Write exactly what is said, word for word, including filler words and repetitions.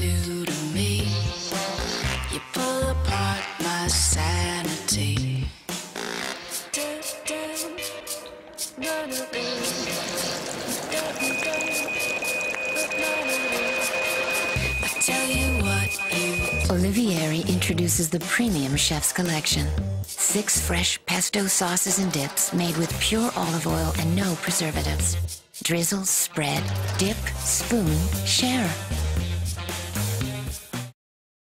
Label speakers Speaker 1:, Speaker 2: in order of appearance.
Speaker 1: do to me. You pull apart my sanity. I tell you what you...
Speaker 2: Olivieri introduces the premium chef's collection. Six fresh pesto sauces and dips made with pure olive oil and no preservatives. Drizzle, spread, dip, spoon, share.